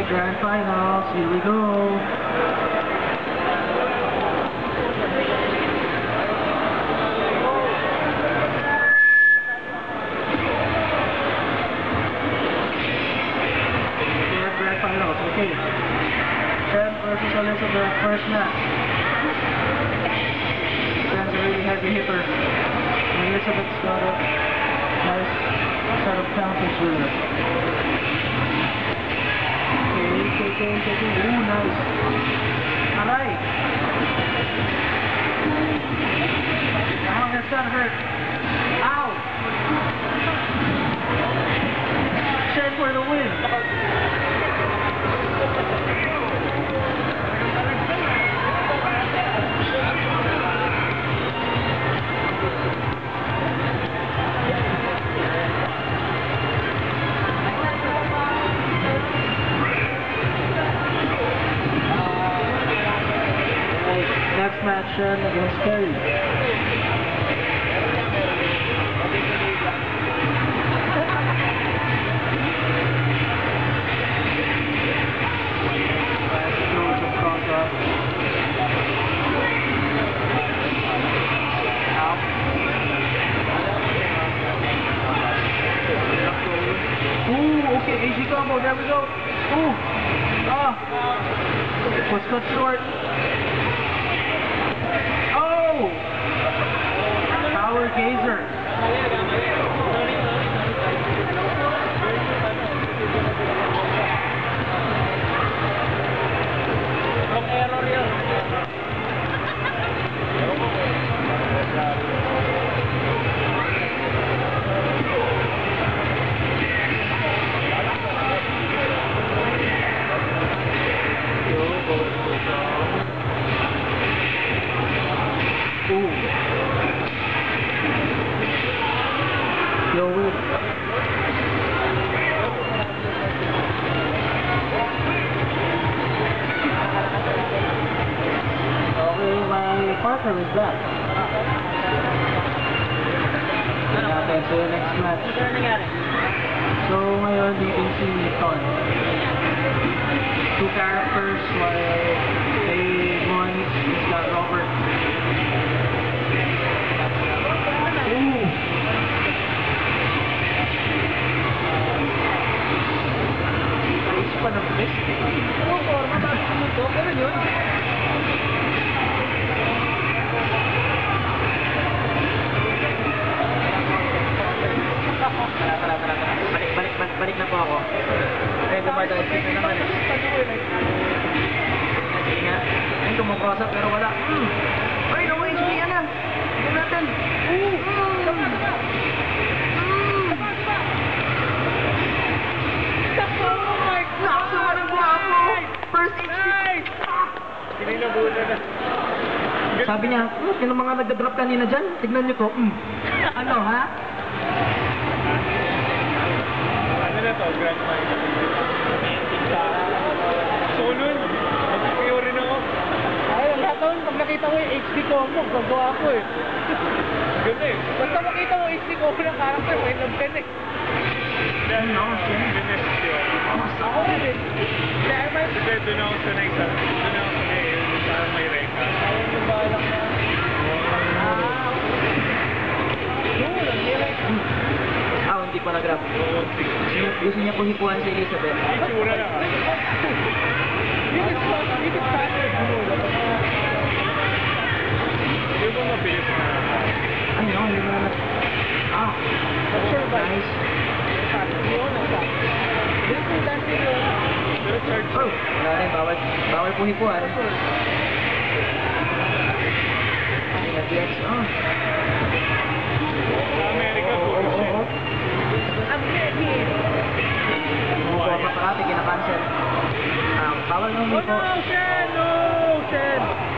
grand finals. Here we go. Grand finals. Okay. Ken versus Elizabeth, first match. Ken's a really heavy hitter. Elizabeth's got a nice set of counters with her. Okay. Ooh, nice. Aray! Ow, that's gotta hurt. Ow! Shen for the win. Next match, Shen against Kerry. Ooh, okay, AG combo, there we go. Ooh, was cut short. Oh! Power Gazer. Error yun. Yo, wait. Okay, my partner is back. Okay, so the next match. So ngayon, you can see Ton. Two characters, while one is got Robert. Ooh! Pa ng best. Oo, forma bago tumutok. Ganun yun. Balik na po ako. Eh, dumadaan na naman. Sige nga. Ay, kumukross up pero wala. Ay, no HP yan na. Hindi natin. Sabi niya, yung mga nagda-drop kanina dyan, tignan niyo ko. Ano, ha? Ano na to, grand final? So nun, mag-PO rin ako. Ay, lahat taon, pag nakita ko yung HD combo, gagawa ako eh. Ganda eh. Basta makita mo HD combo ng character, may love ka eh. Dahil ako, Ako rin eh. Dahil may... Kasi doon ako sanay sa... Doon ako sanay yung parang may reka. Ayaw yung balak na... Hindi pa nag-grab. Gusto niya kung hipuan si Elizabeth. Itsura lang. Dito started mo. Hindi mo mabilis na. Ay, no, hindi mo na... Nice. Oh, wala rin, bawal po hipuan. Nag-DX, Amerika po. Buka pa parati, kinakancel. Bawal nung hipo. No, Shen! No, Shen!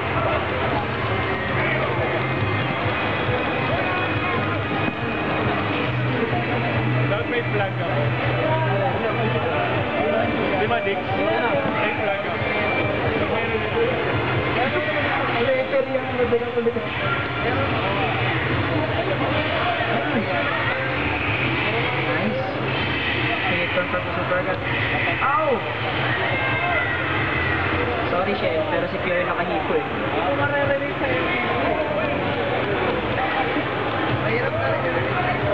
Dapat may flag ako. Di ba, Dick? May flag ako. Letter yung nabilang ulit. Nice. Ito sponsor po Super Gat. Ow! Sorry, Shell, pero si Claire nakahipo eh. Hindi ko marerelate sa'yo. Mahirap na rin yun.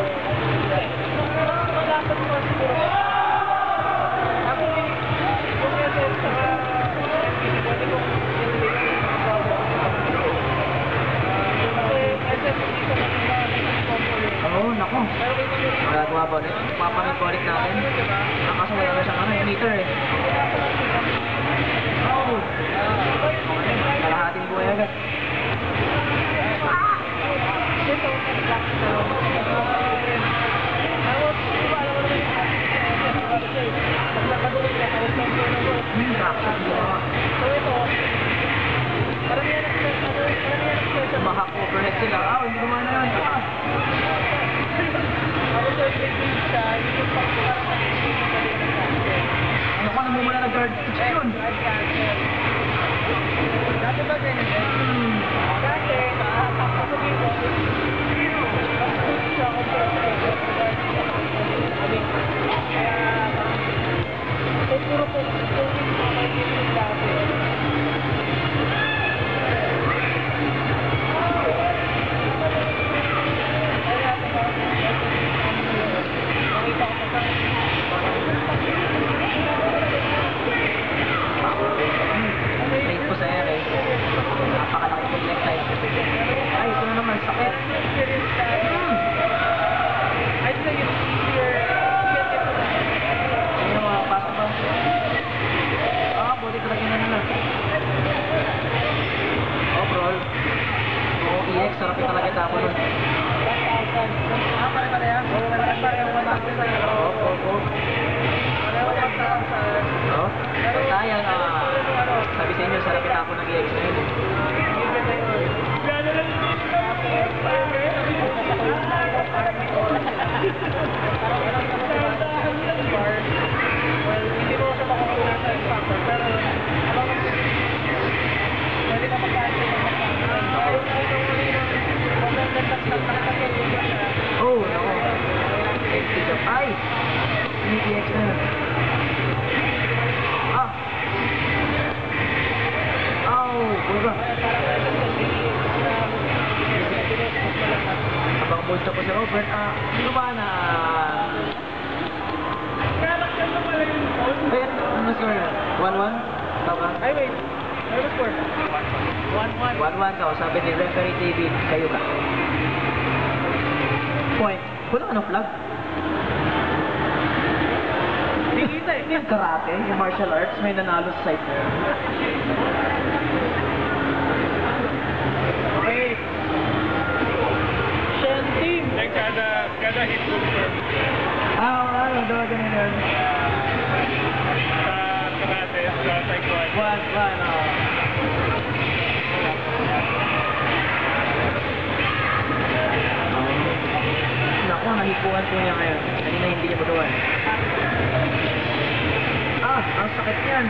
Malapit mo siguro. Ako kung yun sa pwede kong Oo, naku. Magagawa ba ulit? Papamit natin. Ang kaso wala na siyang meter eh. Oh! Kalahating buhay agad. Mahak overhead sila. Hindi naman na yun. Ano ka namumula na guard stitch yun? Dati ba ganyan? Dati, pasabihin ko, siya ako puro po, dati. Late po sa ere. Napakalaki po next time. Ay, ito na naman, sakit. I think it's easier. Ano, pasok ba? Buti talaga na nila. Overall. Oo, EX, sarap yung talaga tapo nun. Pare-pare yan. Pare-pare yung 1,000 sa'yo. Oo. No? Sayang, sabi sa inyo, sarap yung tapo ng EX na yun. Well, hindi mo siya makukuha sa factor, pero pwede ka magkakasin ng Oh, no. Ay! Hindi EX na yun. Buga. Abang bulsa po si Robert. Ano ba na? Wait, ano score? 1-1? Tama? Ay, wait. Ano score? 1-1. 1-1 ka. Sabi ni Referee David, kayo ka. Point. Wala ka ng flag? Hindi kita eh. Yung karate, yung martial arts, may nanalo sa site mo. Okay. Shen team. Kada hit confirm. Dawa ganun yun. Sa karate, sa taekwondo. 1-1, Naku, nahipuan po niya ngayon. Kanina hindi niya magawa. Ang sakit niyan.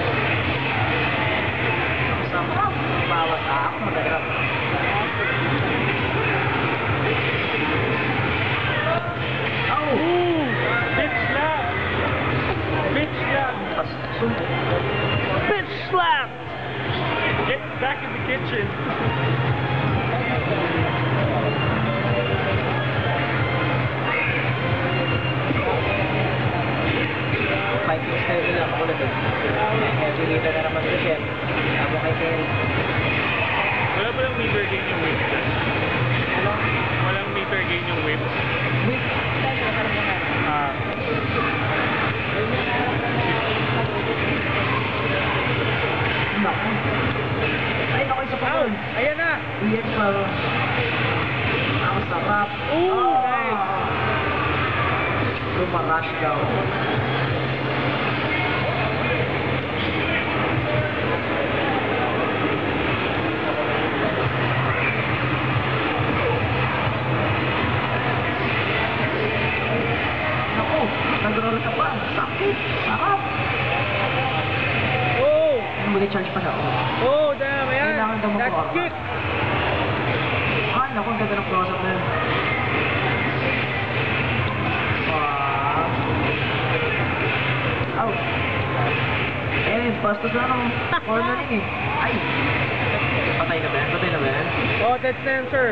Ang sarap. Bawat ako, magagrap. Bitch slap! Bitch slap! Bitch slap! Get back in the kitchen. 5 years tayo nila ako ulit eh. Medyo na naman ito siya. Ako kay Terry. Wala palang meter gain yung whip. Walang meter gain yung whip. Wait. Naku. Ay, naku, isa pa doon. Ayan na! Iyak pa. Ang sarap. Nice! Lumarash daw. Naku, nag-roll ka pa. Sakit. Sarap. Ano mo charge pa na ako? Damn! Ayan! Kailangan daw That's makuha. kick! Ay, naku, ang ganda ng close-up na yun. Wow. Pastos na ng cornering eh. Ay! Patay na ba yan? Patay na ba yan? Oh, dead sensor.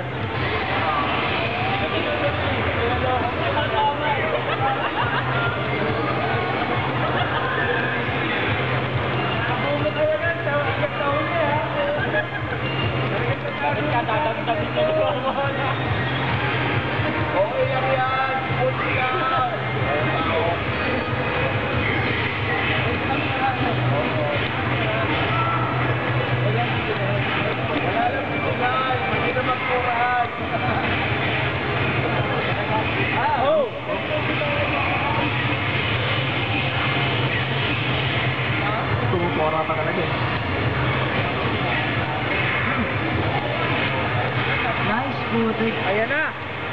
Tumupora pa talaga eh. Nice putik. Ayan na.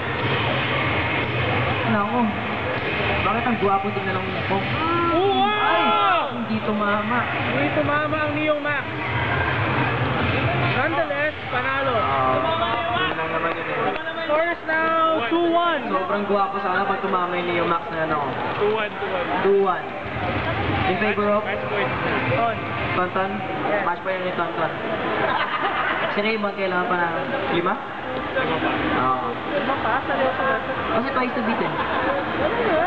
Nako. Bakit ang guwapo din na lang ko? Wow! Ay! Hindi tumama. Hindi tumama ang Neo Max. Nonetheless, panalo. Yun lang naman yun eh. Score is now 2-1. Sobrang guwapo sana pag tumama yung Neo Max na ano. 2-1. 2-1. In favor of? Match point. On. Tonton? Match pa yun ni Tonton. Si Raymond kailangan pa ng 5? Oo. Ano pa? Kasi twice to beat eh. Ano nga?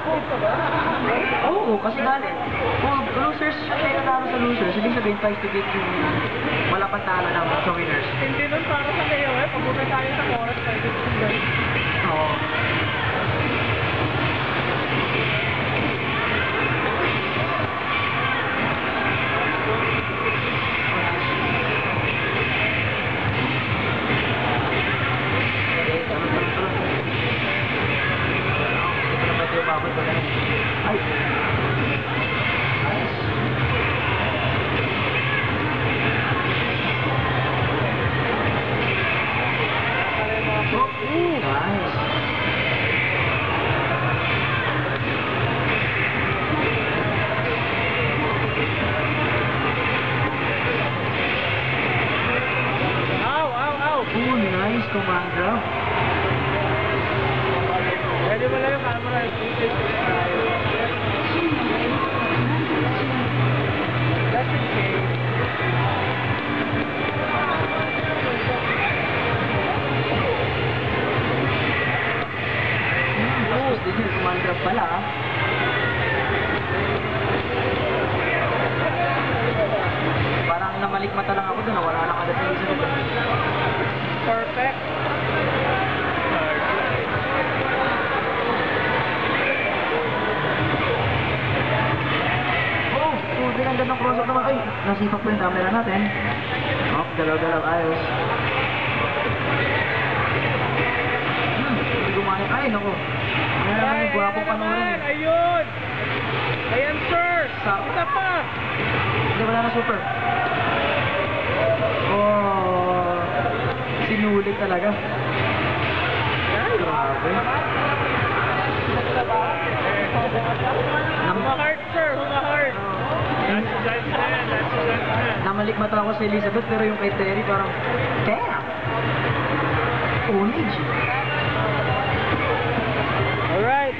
Oo, kasi dali. Kung losers, siya kayo nanalo sa losers. Ibig sabihin twice to beat yung wala pang talo ng sa winners. Hindi nun para sa kayo eh. Pagbuka tayo sa chorus tayo. Oo. Ay! Nice! Oh, nice! Ow, ow, ow. Oh, nice, Commander! Pwede mo lang yung camera. That's okay. Tapos din yung Commander pala ah. Parang namalikmata lang ako doon, wala na kada sa isa doon. Perfect. Oh, din ang gandang cross-up naman. Ay, nasipak pa yung camera natin. Oh, galaw-galaw, ayos. Hindi gumana. Ay, naku. Ayan naman yung guwapong panoorin eh. Ayun! Ayan, sir! Sa- Isa pa! Hindi, wala na super. Oh, sinulit talaga. Ay, Grabe. Humahard, sir! Humahard! Namalikmata ako si Elizabeth pero yung kay Terry parang damn! Onage. Alright.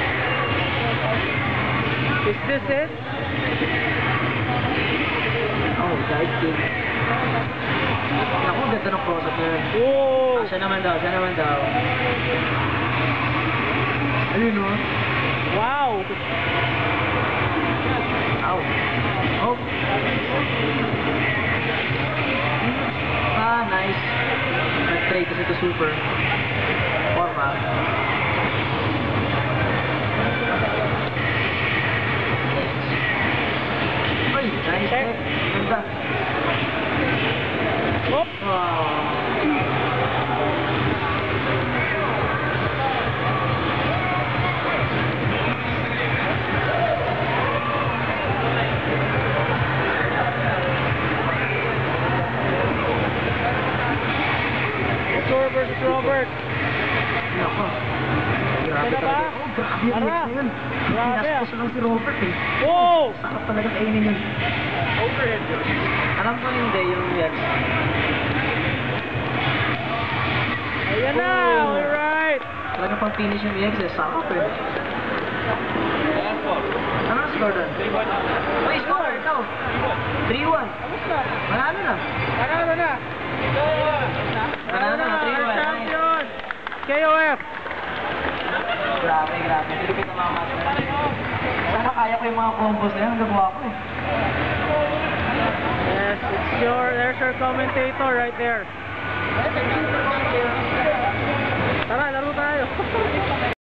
Is this it? Oh, dive kick. Naku, ganda ng cross-up na yun. Whoa! Siya naman daw, siya naman daw. Ayun o. Wow! Ow. Oh. Ah, nice. Nag-trade kasi ito super. Forma. Ay, nice. Eh. Ganda. Oh! Wow. Osor versus Robert. Nako. Grabe Ano ba? talaga. Oh, grabe yung Ara. mix na yun. Grabe. Pinastos lang si Robert eh. Whoa! Sarap talaga kainin yun. Overhead. Alam ko hindi yung Rex. Ayan na! Oh. Alright! Talaga pang finish yung Rex eh. Sarap eh. Ano na score doon? Uy, score! Ano? 3-1. Manalo na. Panalo na. Manalo na, 3-1. Champion. KOF. Grabe. Lupit na mga master. Sana kaya ko yung mga combos na yan. Nagawa ko eh. Yes, there's your commentator right there. Tara, laro tayo.